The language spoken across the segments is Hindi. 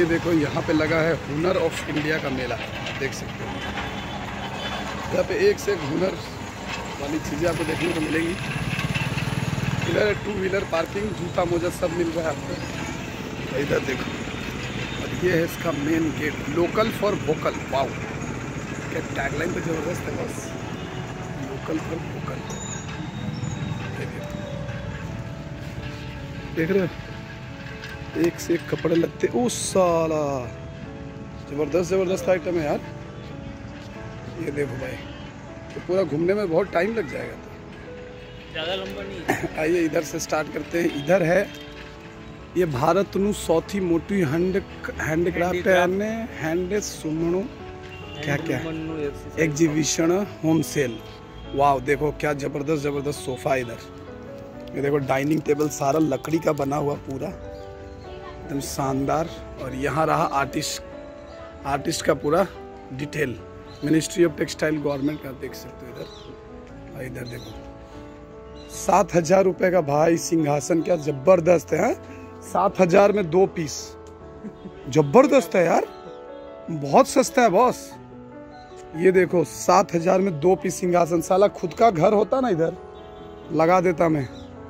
देखो यहाँ पे लगा है हुनर ऑफ इंडिया का मेला, देख सकते हो। यहाँ पे एक से एक हुनर वाली चीज़ें आपको देखने को मिलेंगी। इधर 2 व्हीलर पार्किंग, जूता मोजा सब मिल रहा है आपको। इधर देखो, और ये है इसका main gate, local for vocal. Wow, क्या टैगलाइन तो ज़बरदस्त है बस, लोकल फॉर वोकल। देख रहे हो, एक से एक कपड़े लगते। ओ साला, ज़बरदस्त आइटम है यार। ये देखो भाई, तो पूरा घूमने में बहुत टाइम लग जाएगा, तो ज़्यादा लंबा नहीं है। आइए इधर से स्टार्ट करते हैं। इधर है ये भारतनु सौथी मोटी हैंडक्राफ्ट हैंड सुमणु क्या एग्जीबिशन होम सेल। वाह, देखो क्या ज़बरदस्त सोफ़ा। इधर ये देखो, डाइनिंग टेबल सारा लकड़ी का बना हुआ, पूरा एकदम शानदार। और यहाँ रहा आर्टिस्ट का पूरा detail, ministry of textile government का, देख सकते हो इधर। और इधर देखो 7,000 रुपये का भाई सिंहासन, क्या जबरदस्त है। 7,000 में 2 पीस, जबरदस्त है यार, बहुत सस्ता है बॉस। ये देखो 7,000 में 2 पीस सिंहासन। साला खुद का घर होता ना, इधर लगा देता मैं।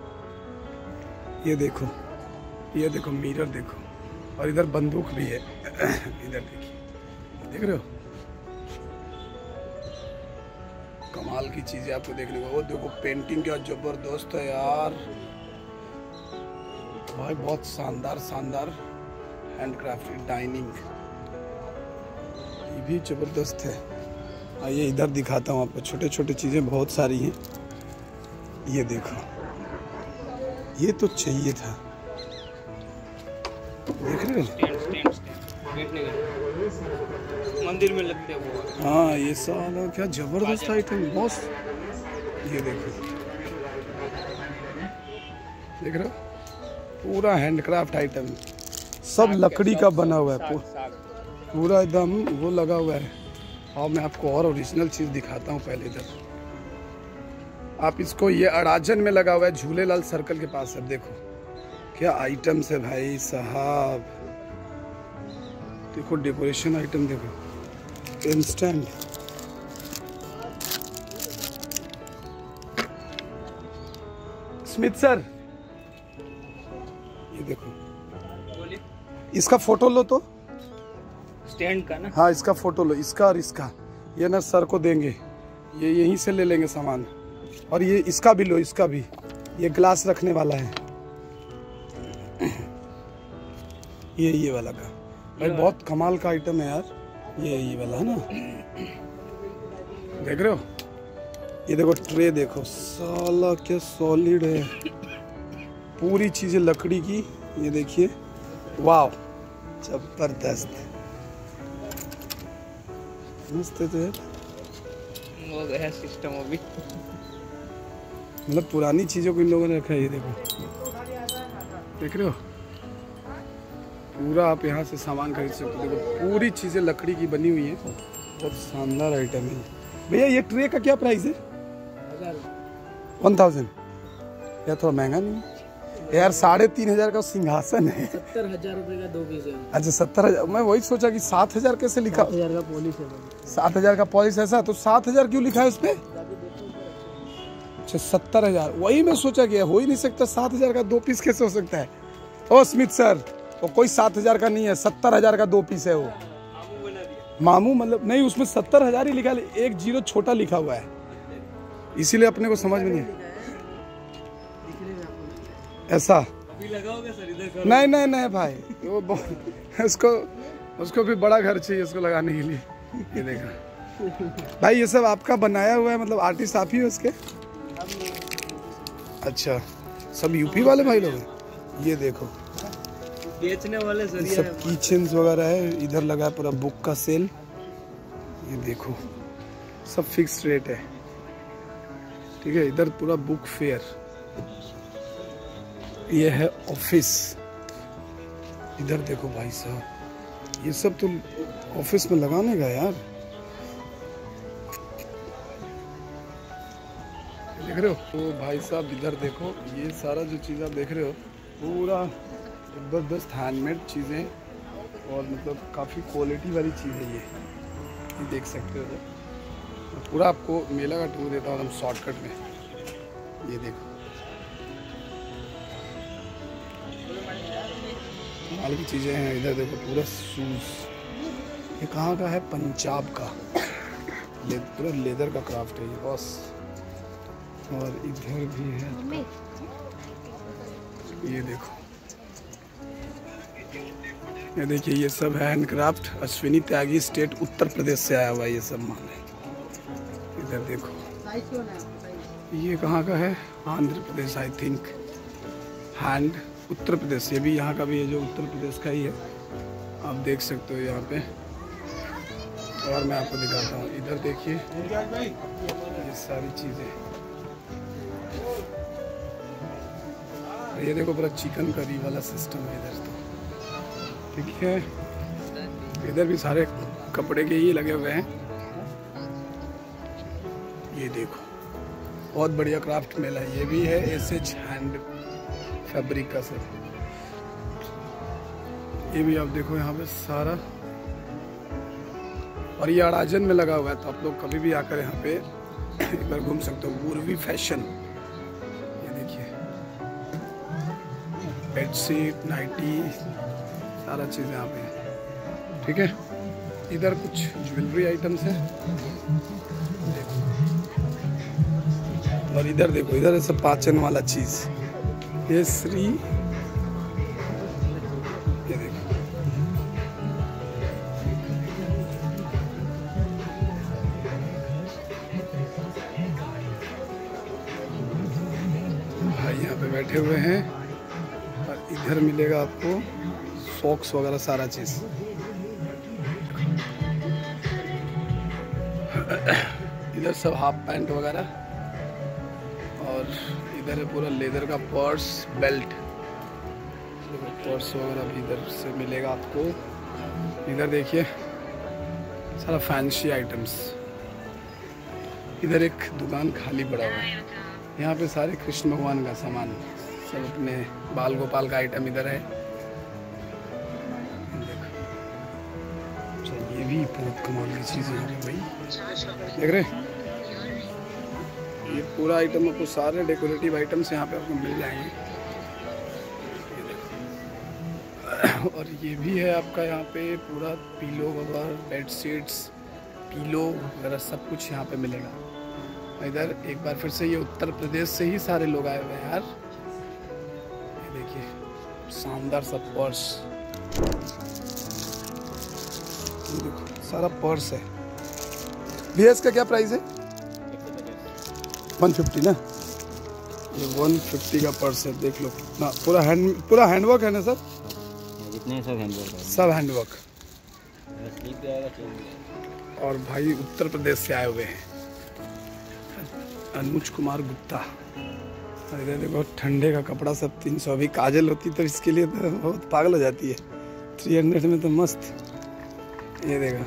ये देखो मिरर देखो, और इधर बंदूक भी है। इधर देखिए, देख रहे हो, कमाल की चीजें आपको देखने को। वो देखो पेंटिंग क्या जबरदस्त है यार भाई, बहुत शानदार हैंडक्राफ्टेड डाइनिंग, ये भी जबरदस्त है। आइए इधर दिखाता हूँ आपको, छोटे छोटे चीजें बहुत सारी हैं। ये देखो, ये तो चाहिए था, देख रहे हो, मंदिर में लगते हैं वो। हाँ, ये साला क्या जबरदस्त आइटम बॉस। ये देखो, देख रहे हो, पूरा हैंडक्राफ्ट आइटम, सब लकड़ी का बना हुआ है, पूरा एकदम वो लगा हुआ है। और मैं आपको और ओरिजिनल चीज दिखाता हूँ। पहले इधर आप इसको, ये अड़ाजन में लगा हुआ है, झूलेलाल सर्कल के पास है। देखो क्या आइटम्स है भाई साहब, देखो डेकोरेशन आइटम, देखो इंस्टेंट। स्मिथ सर, ये देखो, इसका फोटो लो तो, स्टैंड का ना। हाँ इसका फोटो लो, इसका और इसका। ये ना सर को देंगे, ये यहीं से ले लेंगे सामान। और ये इसका भी लो, इसका भी, ये ग्लास रखने वाला है। ये वाला का भाई बहुत कमाल का आइटम है यार। ये वाला है ना, देख रहे हो। ये देखो ट्रे, देखो साला क्या सॉलिड है, पूरी चीजें लकड़ी की। ये देखिए, वाह जबरदस्त, मस्त है तो यार। वो गया सिस्टम अभी, मतलब पुरानी चीजों को इन लोगों ने रखा है। ये देखो, देख रहे हो, पूरा आप यहाँ से सामान खरीद सकते हो। देखो पूरी चीजें लकड़ी की बनी हुई है, बहुत शानदार आइटम है। भैया ये ट्रे का क्या प्राइस है? 1000। यार थोड़ा महंगा नहीं है यार? 3,500 का सिंहासन है। 70,000 रुपए का 2 पीस है। अच्छा 70,000, मैं वही सोचा कि 7,000 कैसे लिखा। 7,000 का पॉलिश है। 7,000 का पॉलिश, ऐसा तो 7,000 क्यों लिखा है उस पे? अच्छा 70,000, वही मैं सोचा कि हो ही नहीं सकता, 7,000 का 2 पीस कैसे हो सकता है? ओ स्मिथ सर, वो कोई 7,000 का नहीं है, 70,000 का 2 पीस है वो। मामू मतलब नहीं, उसमें 70,000 ही लिखा है, 1 0 छोटा लिखा हुआ है, इसीलिए अपने को समझ में नहीं ऐसा। नहीं भाई, वो उसको भी बड़ा घर चाहिए उसको लगाने के लिए। ये देखा भाई, ये सब आपका बनाया हुआ है, मतलब आर्टिस्ट आप ही हो इसके? अच्छा, सब यूपी वाले भाई लोग हैं। ये देखो बेचने वाले सब किचन्स वगैरह है। इधर लगा है पूरा बुक का सेल। ये देखो सब फिक्स रेट है, ठीक है। इधर पूरा बुक फेयर। ये है ऑफिस। इधर देखो भाई साहब, ये सब तो ऑफिस में लगाने का यार, देख रहे हो। तो भाई साहब इधर देखो, ये सारा जो चीज़ आप देख रहे हो, पूरा जबरदस्त हैंडमेड चीज़ें। और मतलब काफ़ी क्वालिटी वाली चीज़ है ये देख सकते हो। पूरा आपको मेला का टूर देता हूँ एकदम शॉर्टकट में। ये देखो माल की चीज़ें हैं। इधर देखो पूरा शूज़, ये कहाँ का है? पंजाब का। पूरा लेदर का क्राफ्ट है ये बॉस। और इधर भी है, ये देखो, ये देखिए ये सब है हैंडक्राफ्ट। अश्विनी त्यागी स्टेट उत्तर प्रदेश से आया हुआ ये सब माल है। इधर देखो ये कहाँ का है? Andhra Pradesh I think. Hand Uttar Pradesh, ये भी यहाँ का भी है जो उत्तर प्रदेश का ही है। आप देख सकते हो यहाँ पे। और मैं आपको दिखाता हूँ, इधर देखिए ये सारी चीज़ें। ये देखो पूरा चिकन करी वाला सिस्टम है इधर तो, ठीक है। इधर भी सारे कपड़े के ही लगे हुए हैं। ये देखो बहुत बढ़िया क्राफ्ट मेला है। ये भी है एसएच हैंड फैब्रिक का सर। ये भी आप देखो यहाँ पे सारा, और ये अड़ाजन में लगा हुआ है, तो आप लोग कभी भी आकर यहाँ पे एक बार घूम सकते हो। उर्वी फैशन, ये देखिए बेडशीट, नाइटी, सारा चीज़ यहाँ पे है, ठीक है। इधर कुछ ज्वेलरी आइटम्स है देखो। और इधर देखो, इधर है सब पाचन वाला चीज़। ये श्री, ये देखो भाई यहाँ पे बैठे हुए हैं। और इधर मिलेगा आपको सॉक्स वगैरह सारा चीज़। इधर सब हाफ पैंट वगैरह। और इधर है पूरा लेदर का पर्स, बेल्ट, पर्स वगैरह भी इधर से मिलेगा आपको। इधर देखिए सारा फैंसी आइटम्स। इधर एक दुकान खाली पड़ा हुआ है, यहाँ पे सारे कृष्ण भगवान का सामान, सब अपने बाल गोपाल का आइटम इधर है। ये भी बहुत कमाल की चीज़ है भाई, देख रहे हैं? ये पूरा आइटम आपको, सारे डेकोरेटिव आइटम्स यहाँ पे आपको मिल जाएंगे। ये देखो। और ये भी है आपका यहाँ पे पूरा पीलो वगैरह, बेडशीट्स, पीलो वगैरह सब कुछ यहाँ पे मिलेगा। इधर एक बार फिर से ये उत्तर प्रदेश से ही सारे लोग आए हुए हैं यार। ये देखिए शानदार सा पर्स, देखो सारा पर्स है। भैया इसका क्या प्राइस है? 150 ना। ये 150 का पर्स है, देख लो कितना पूरा हैंडवर्क है ना सर? जितने सब हैंडवर्क है, सब हैंडवर्क। और भाई उत्तर प्रदेश से आए हुए हैं, अनुज कुमार गुप्ता। इधर देखो ठंडे का कपड़ा सब 300। अभी काजल होती तो इसके लिए तो बहुत पागल हो जाती है। 300 में तो मस्त। ये देखो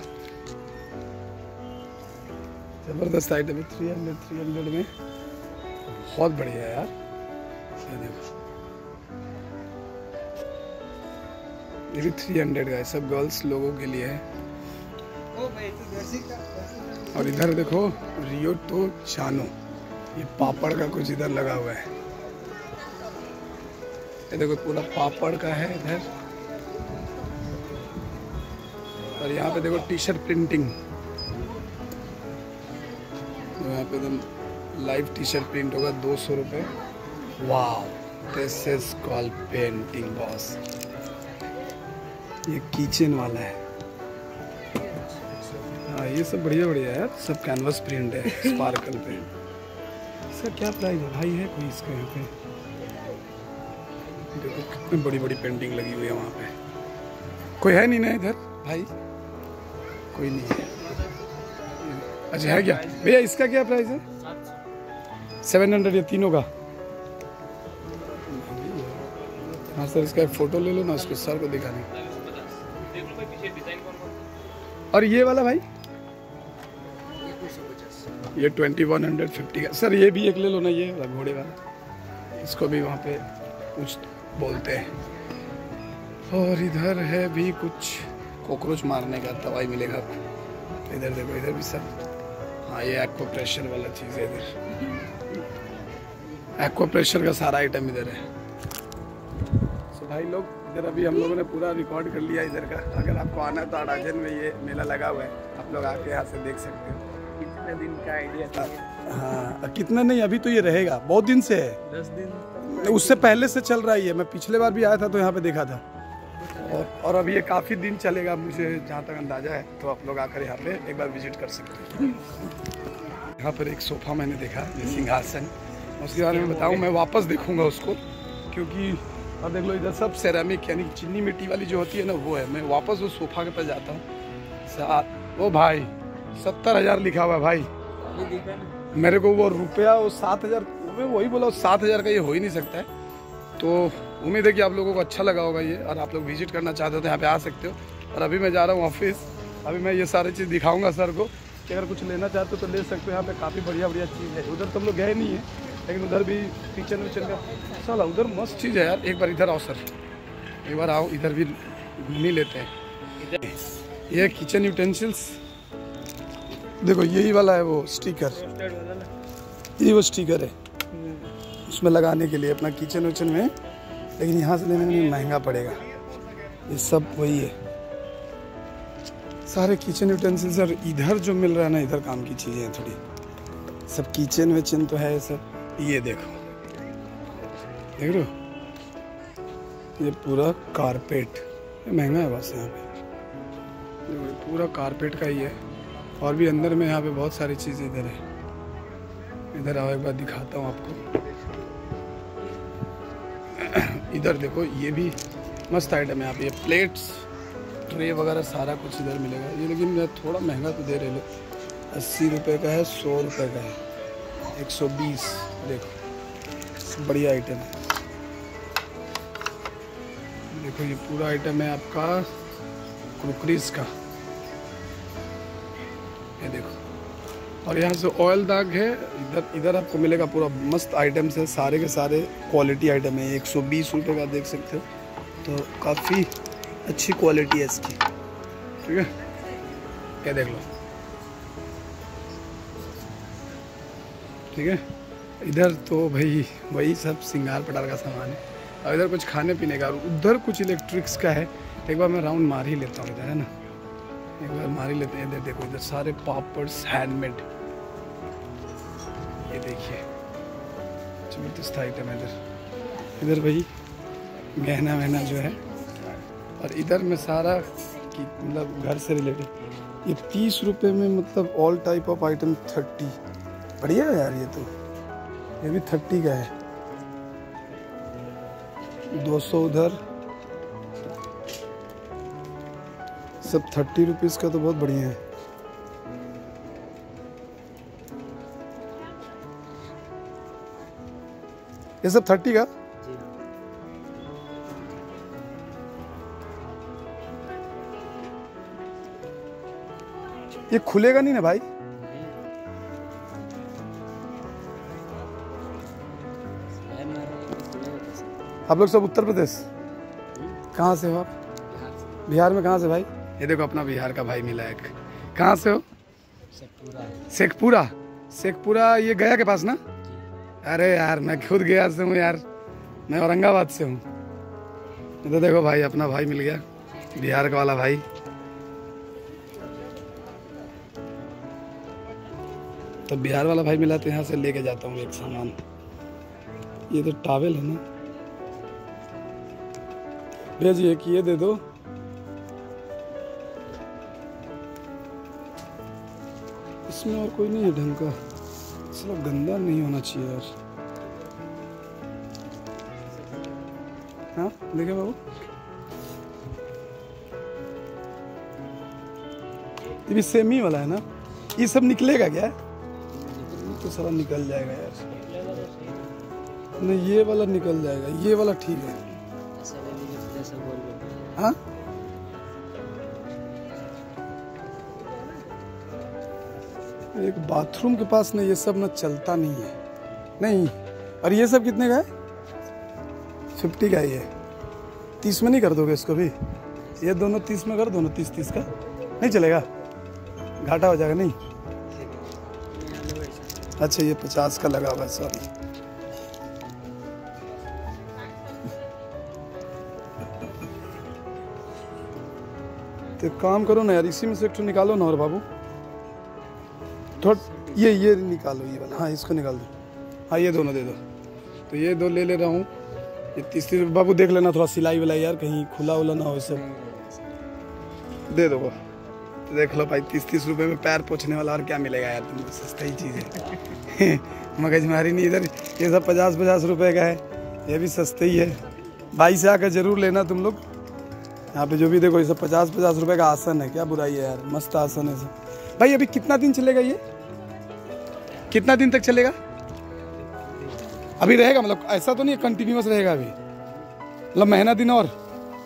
जबरदस्त आइटम है। 300 में बहुत बढ़िया है यार। ये देखो ये भी 300 का है, सब गर्ल्स लोगों के लिए है। और इधर देखो रियो तो चानो, ये पापड़ का कुछ इधर लगा हुआ है। ये देखो पूरा पापड़ का है इधर। और यहाँ पे देखो टी शर्ट प्रिंटिंग, यहाँ पे एकदम लाइव टी शर्ट प्रिंट होगा, 200 रुपये। Wow, this is called painting boss. ये किचन वाला है। हाँ ये सब बढ़िया बढ़िया है यार, सब कैनवस प्रिंट है स्पार्कल पे। इसका क्या प्राइस है भाई? है कोई इसका? यहाँ पे देखो कितनी बड़ी बड़ी पेंटिंग लगी हुई है वहाँ पे। कोई है नहीं ना इधर भाई? कोई नहीं है। अच्छा है क्या भैया? इसका क्या प्राइस है? 700 ये तीनों का। हाँ सर, इसका फोटो ले लो ना, उसको सर को दिखाने। और ये वाला भाई? ये 2150 का। सर ये भी एक ले लो ना, ये वाला घोड़े वाला, इसको भी वहाँ पे कुछ बोलते हैं। और इधर है भी कुछ कॉकरोच मारने का दवाई मिलेगा आपको। इधर देखो, इधर भी सब, हाँ ये एक्वा प्रेशर वाला चीज़ है। इधर एक्वा प्रेशर का सारा आइटम इधर है। तो भाई लोग, इधर अभी हम लोगों ने पूरा रिकॉर्ड कर लिया इधर का। अगर आपको आना है तो अडाजन में ये मेला लगा हुआ है, आप लोग आके यहाँ से देख सकते हो। कितने दिन का आइडिया था? हाँ, कितना नहीं, अभी तो ये रहेगा, बहुत दिन से है, 10 दिन उससे पहले से चल रहा ही है। मैं पिछले बार भी आया था तो यहाँ पे देखा था, और अभी ये काफ़ी दिन चलेगा मुझे जहाँ तक अंदाज़ा है। तो आप लोग आकर यहाँ पे एक बार विजिट कर सकते हैं। यहाँ पर एक सोफ़ा मैंने देखा, ये सिंहासन, उसके बारे में बताऊँ, मैं वापस देखूँगा उसको, क्योंकि और देख लो इधर सब सेरामिक यानी चीनी मिट्टी वाली जो होती है ना, वो है। मैं वापस उस सोफ़ा के पास जाता हूँ। वो भाई 70,000 लिखा हुआ है भाई, मेरे को वो रुपया वो 7,000, मैं वही बोला 7,000 का ये हो ही नहीं सकता है। तो उम्मीद है कि आप लोगों को अच्छा लगा होगा ये, और आप लोग विजिट करना चाहते हो तो यहाँ पे आ सकते हो। और अभी मैं जा रहा हूँ ऑफिस, अभी मैं ये सारी चीज़ दिखाऊंगा सर को कि अगर कुछ लेना चाहते हो तो ले सकते हो। यहाँ पे काफ़ी बढ़िया बढ़िया चीज़ है। उधर तो हम लोग गए नहीं है, लेकिन उधर भी किचन विचन का साला उधर मस्त चीज़ है यार। एक बार इधर आओ सर, एक बार आओ, इधर भी घूम ही लेते हैं। ये किचन यूटेंसिल्स देखो, यही वाला है वो स्टिकर, ये वो स्टिकर है उसमें लगाने के लिए अपना किचन विचन में, लेकिन यहाँ से लेने में महंगा पड़ेगा। ये सब वही है, सारे किचन यूटेंसिल्स। और इधर जो मिल रहा है ना, इधर काम की चीज़ें हैं थोड़ी, सब किचन विचन तो है सब। ये देखो, देख रहे हो, ये पूरा कारपेट, ये महंगा है बस। यहाँ पे पूरा कारपेट का ही है, और भी अंदर में यहाँ पे बहुत सारी चीज़ें इधर है। इधर आओ, एक बार दिखाता हूँ आपको। इधर देखो, ये भी मस्त आइटम है यहाँ पे, ये प्लेट्स, ट्रे वगैरह सारा कुछ इधर मिलेगा। ये लेकिन थोड़ा महंगा तो दे रहे लोग, 80 रुपये का है, 100 रुपये का है, 120। देखो बढ़िया आइटम है। देखो ये पूरा आइटम है आपका क्रोकरीज का, ये देखो। और यहाँ से ऑयल दाग है, इधर आपको मिलेगा पूरा मस्त आइटम्स है, सारे के सारे क्वालिटी आइटम है। 120 रुपये का देख सकते हो, तो काफ़ी अच्छी क्वालिटी है इसकी, ठीक है। ये देख लो, ठीक है। इधर तो भाई वही सब सिंगार पटार का सामान है, और इधर कुछ खाने पीने का, और उधर कुछ इलेक्ट्रिक्स का है। एक बार मैं राउंड मार ही लेता हूँ इधर, है ना, एक बार मार ही लेते हैं। इधर देखो, इधर सारे पापड्स हैंडमेड, ये देखिए जबरदस्त आइटम है इधर। इधर भाई गहना वहना जो है, और इधर में सारा मतलब घर से रिलेटेड। ये 30 रुपये में मतलब ऑल टाइप ऑफ आइटम 30, बढ़िया है यार। ये तो ये भी 30 का है, 200 उधर, सब 30 रुपीज़ का, तो बहुत बढ़िया है। ये सब 30 का। ये खुलेगा नहीं ना भाई? आप लोग सब उत्तर प्रदेश? कहाँ से हो आप? बिहार में कहाँ से भाई? ये देखो अपना बिहार का भाई मिला एक। कहाँ से हो? शेखपुरा। शेखपुरा ये गया के पास ना? अरे यार मैं खुद गया से हूँ यार, मैं औरंगाबाद से हूँ। तो देखो भाई अपना भाई मिल गया, बिहार का वाला भाई। तो बिहार वाला भाई मिला तो यहाँ से लेके जाता हूँ एक सामान। ये तो टॉवेल है ना, भेजिए एक ये दे दो। इसमें और कोई नहीं है ढंग का, चलो गंदा नहीं होना चाहिए यार। हाँ देखे बाबू, ये भी सेम ही वाला है ना? ये सब निकलेगा क्या? तो सारा निकल जाएगा यार। नहीं ये वाला निकल जाएगा, ये वाला ठीक है। हाँ एक बाथरूम के पास ना ये सब ना चलता नहीं है। नहीं, और ये सब कितने का है? 50 का ही है। 30 में नहीं कर दोगे इसको भी? ये दोनों 30 में कर, दोनों 30-30 का नहीं चलेगा, घाटा हो जाएगा नहीं। अच्छा ये 50 का लगा हुआ है, सॉरी। तो काम करो ना यार, इसी में से एक ठो निकालो ना और बाबू, थोड़ा ये निकालो, ये वाला, हाँ इसको निकाल दो, हाँ ये दोनों दे दो। तो ये दो ले रहा हूँ, ये 30 बाबू देख लेना थोड़ा सिलाई विलाई यार, कहीं खुला उला ना हो, सब दे दो। तो देख लो भाई 30 रुपए में पैर पोछने वाला और क्या मिलेगा यार, तुमको सस्ता ही चीज़ है। मगजमारी नहीं, इधर ये सब 50-50 रुपए का है, ये भी सस्ते ही है। भाई से आकर जरूर लेना तुम लोग, यहाँ पे जो भी देखो ये सब 50-50 रुपए का आसन है, क्या बुराई है यार, मस्त आसन है सब। भाई अभी कितना दिन चलेगा ये, कितना दिन तक चलेगा? अभी रहेगा मतलब ऐसा तो नहीं कंटिन्यूअस रहेगा अभी, मतलब महीना दिन और,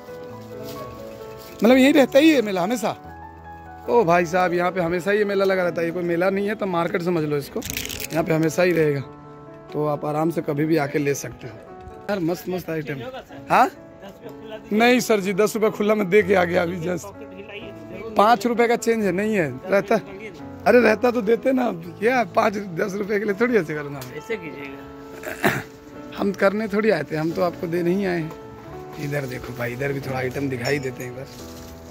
मतलब यही रहता ही है मेला हमेशा? ओ भाई साहब यहाँ पे हमेशा ही ये मेला लगा रहता है, ये कोई मेला नहीं है तो मार्केट समझ लो इसको, यहाँ पे हमेशा ही रहेगा, तो आप आराम से कभी भी आके ले सकते हो यार, मस्त मस्त आइटम। हाँ नहीं सर जी, 10 रुपये खुला में दे के आ गया अभी जस्ट, 5 रुपए का चेंज है, नहीं है रहता, अरे रहता तो देते ना, क्या 5-10 रुपए के लिए थोड़ी ऐसे करना, ऐसे कीजिएगा। हम करने थोड़ी आए थे, हम तो आपको दे नहीं आए हैं। इधर देखो भाई, इधर भी थोड़ा आइटम दिखाई देते हैं इधर,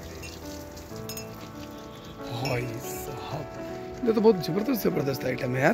भाई साहब ये तो बहुत जबरदस्त आइटम है यार,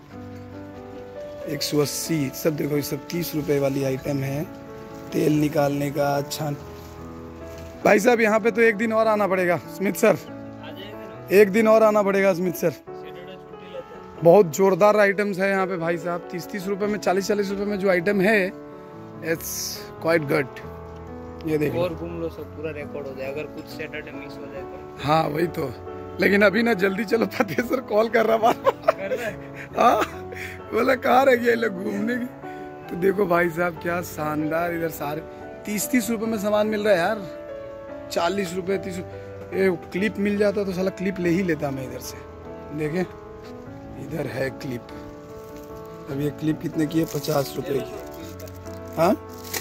180 सब देखो, ये सब 30 रुपए वाली आइटम है, तेल निकालने का। अच्छा भाई साहब यहाँ पे तो एक दिन और आना पड़ेगा स्मिथ सर, एक दिन और आना पड़ेगा स्मिथ सर, बहुत जोरदार आइटम्स है यहाँ पे भाई साहब, 30 रुपए में, 40 रुपए में जो आइटम है, इट्स क्वाइट गुड। ये देखो और घूम लो, सब पूरा रिकॉर्ड हो जाए, अगर कुछ सैटरडे मिस हो जाए तो। हाँ वही तो, लेकिन अभी ना जल्दी चलो, फतेह सर कॉल कर रहा है, हाँ बोला कहाँ रह गया लोग घूमने की। तो देखो भाई साहब क्या शानदार, इधर सारे 30 रुपए में सामान मिल रहा है यार, 40 रुपए 30 रुपए। ये क्लिप मिल जाता तो साला क्लिप ले ही लेता मैं इधर से, देखें इधर है क्लिप, अब ये क्लिप कितने की है, 50 रुपए की। हाँ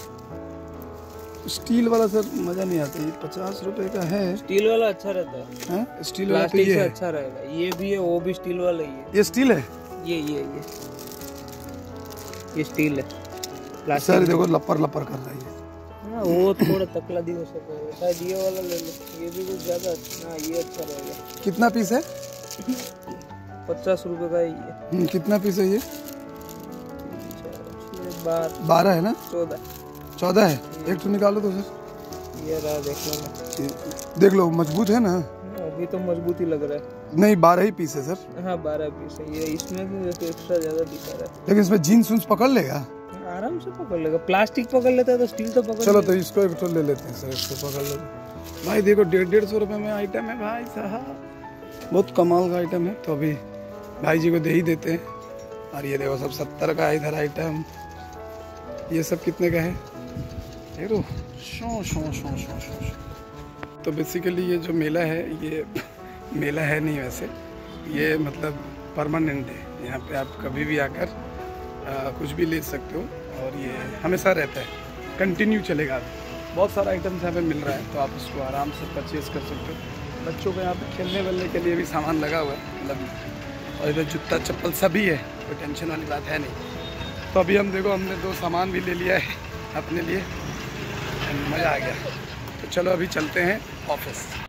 स्टील वाला सर मजा नहीं आता, ये 50 रुपए का है, स्टील वाला अच्छा रहता है। हाँ स्टील वाला तो प्लास्टिक ये से है, अच्छा रहेगा, ये भी है, वो भी स्टील वाला ही है, ये स्टील है, ये स्टील है। सर देखो लपर लपर कर रहा है ये, हाँ वो थोड़ा तकला दी हो सके, शायद ये वाला ले लो, ये भी कुछ ज्यादा अच्छा, ये अच्छा रहेगा। कितना पीस है? 50 रुपए का ही है। कितना पीस है ये? 12 है ना? 14 है, एक तो निकालो तो सर, ये रहा देख लो ना, देख लो मजबूत है ना, अभी तो मजबूत ही लग रहा है। नहीं 12 ही पीस है सर। हाँ 12 पीस है ये, इसमें भी एक्स्ट्रा ज्यादा दिखा रहा है, लेकिन इसमें जीन्स उन्स पकड़ लेगा, आराम से पकड़ लेगा, प्लास्टिक पकड़ लेता है तो स्टील तो पकड़। चलो तो इसको एक तो ले लेते हैं सर, इसको पकड़ लेते भाई। देखो 150 रुपए में आइटम है भाई साहब, बहुत कमाल का आइटम है, तो अभी भाई जी को दे ही देते हैं। और ये देखो सब 70 का इधर आइटम, ये सब कितने का है देखो, show show show show show. तो बेसिकली ये जो मेला है, ये मेला है नहीं वैसे, ये मतलब परमानेंट है, यहाँ पे आप कभी भी आकर कुछ भी ले सकते हो, और ये हमेशा रहता है, कंटिन्यू चलेगा। बहुत सारा आइटम्स यहाँ पे मिल रहा है, तो आप इसको आराम से परचेज कर सकते हो। बच्चों को यहाँ पे खेलने वेलने के लिए भी सामान लगा हुआ है, मतलब और इधर जूता चप्पल सभी है, कोई टेंशन वाली बात है नहीं। तो अभी हम देखो, हमने 2 सामान भी ले लिया है अपने लिए, मज़ा आ गया। तो चलो अभी चलते हैं ऑफिस।